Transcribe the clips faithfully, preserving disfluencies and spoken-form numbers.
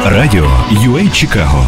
Радіо ю ей Чикаго.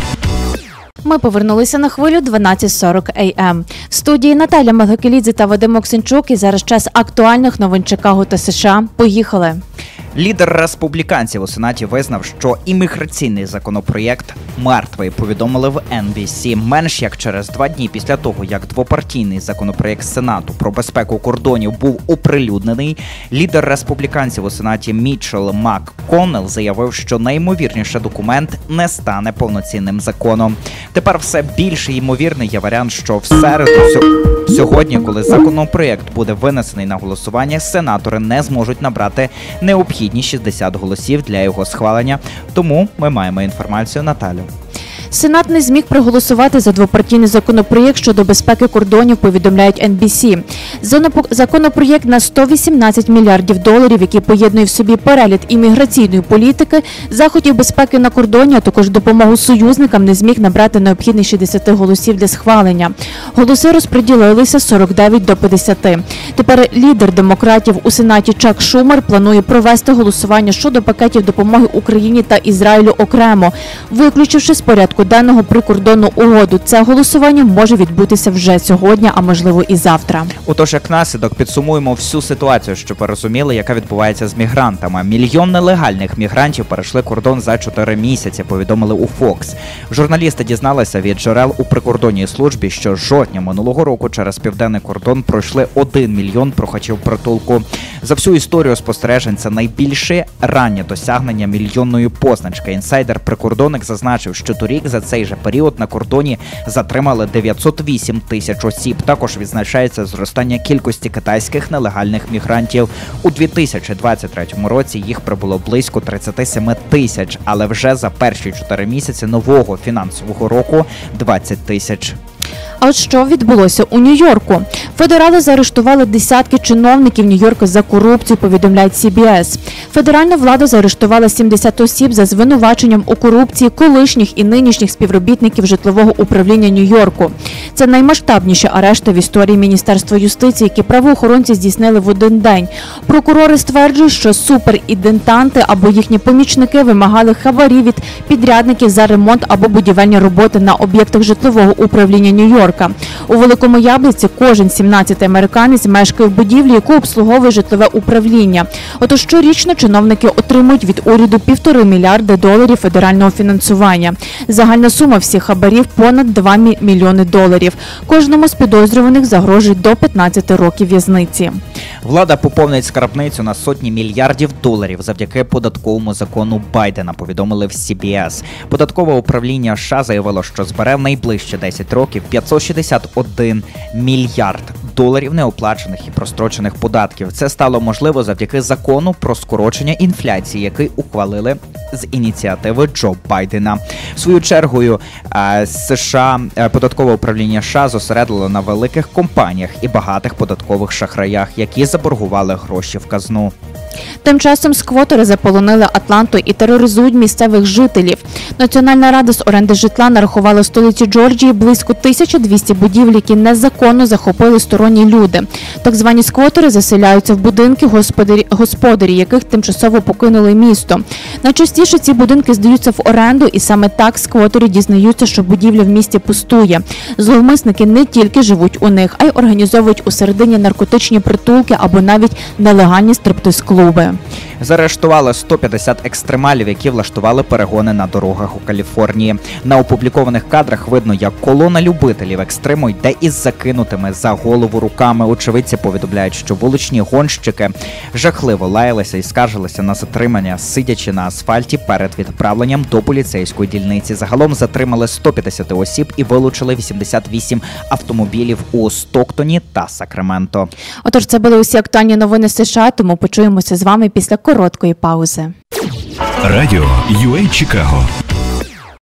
Ми повернулися на хвилю дванадцять сорок ей ем. В студії Наталя Магакелідзе та Вадим Оксенчук, і зараз час актуальних новин Чикаго та США. Поїхали! Лідер республіканців у Сенаті визнав, що імміграційний законопроєкт мертвий, повідомили в ен бі сі. Менш як через два дні після того, як двопартійний законопроєкт Сенату про безпеку кордонів був оприлюднений, лідер республіканців у Сенаті Мітчел МакКоннелл заявив, що найімовірніше документ не стане повноцінним законом. Тепер все більш ймовірний є варіант, що в середу сьогодні, коли законопроєкт буде винесений на голосування, сенатори не зможуть набрати необхідні шістдесят голосів для його схвалення. Тому ми маємо інформацію Наталю. Сенат не зміг проголосувати за двопартійний законопроєкт щодо безпеки кордонів, повідомляють ен бі сі. Законопроєкт на сто вісімнадцять мільярдів доларів, який поєднує в собі перегляд імміграційної політики, заходів безпеки на кордоні, а також допомогу союзникам, не зміг набрати необхідних шістдесят голосів для схвалення. Голоси розподілилися сорок дев'ять до п'ятдесят. Тепер лідер демократів у Сенаті Чак Шумер планує провести голосування щодо пакетів допомоги Україні та Ізраїлю окремо, виключивши з порядку денного прикордонну угоду. Це голосування може відбутися вже сьогодні, а можливо і завтра. Отож, як наслідок, підсумуємо всю ситуацію, щоб ви розуміли, яка відбувається з мігрантами. Мільйон нелегальних мігрантів перейшли кордон за чотири місяці, повідомили у Фокс. Журналісти дізналися від джерел у прикордонній службі, що з жовтня минулого року через південний кордон пройшли один мільйон прохачів притулку. За всю історію спостережень це найбільше раннє досягнення мільйонної позначки. Інсайдер-прикордонник зазначив, що торік за цей же період на кордоні затримали дев'ятсот вісім тисяч осіб. Також відзначається зростання кількості китайських нелегальних мігрантів. У дві тисячі двадцять третьому році їх прибуло близько тридцять сім тисяч, але вже за перші чотири місяці нового фінансового року – двадцять тисяч. А от що відбулося у Нью-Йорку? Федерали заарештували десятки чиновників Нью-Йорка за корупцію, повідомляють сі бі ес. Федеральна влада заарештувала сімдесят осіб за звинуваченням у корупції колишніх і нинішніх співробітників житлового управління Нью-Йорку. Це наймасштабніші арешти в історії Міністерства юстиції, які правоохоронці здійснили в один день. Прокурори стверджують, що суперідентанти або їхні помічники вимагали хабарі від підрядників за ремонт або будівельні роботи на об'єктах житлового управління Нью-Йорка. У Великому Яблуці кожен сімнадцятий американець мешкає в будівлі, яку обслуговує житлове управління. Отож щорічно чиновники отримують від уряду півтори мільярди доларів федерального фінансування. Загальна сума всіх хабарів – понад два мільйони доларів. Кожному з підозрюваних загрожує до п'ятнадцяти років в'язниці. Влада поповнить скарбницю на сотні мільярдів доларів завдяки податковому закону Байдена, повідомили в сі бі ес. Податкове управління США заявило, що збере в найближчі десять років п'ятсот шістдесят один мільярд доларів неоплачених і прострочених податків. Це стало можливо завдяки закону про скорочення інфляції, який ухвалили з ініціативи Джо Байдена. В свою чергу, США, податкове управління США зосередило на великих компаніях і багатих податкових шахраях, які заборгували гроші в казну. Тим часом сквотери заполонили Атланту і тероризують місцевих жителів. Національна рада з оренди житла нарахувала в столиці Джорджії близько тисячі двісті будівель, які незаконно захопили сторонні люди. Так звані сквотери заселяються в будинки, господарі, господарі яких тимчасово покинули місто. Найчастіше ці будинки здаються в оренду, і саме так сквотери дізнаються, що будівля в місті пустує. Зловмисники не тільки живуть у них, а й організовують усередині наркотичні притулки або навіть нелегальні стриптиз-клуби. Заарештували сто п'ятдесят екстремалів, які влаштували перегони на дорогах у Каліфорнії. На опублікованих кадрах видно, як колона любителів екстриму йде із закинутими за голову руками. Очевидці повідомляють, що вуличні гонщики жахливо лаялися і скаржилися на затримання, сидячи на асфальті перед відправленням до поліцейської дільниці. Загалом затримали сто п'ятдесят осіб і вилучили вісімдесят вісім автомобілів у Стоктоні та Сакраменто. Отож, це були усі актуальні новини США, тому почуємося з вами після короткої паузи. Радіо ю ей Чикаго.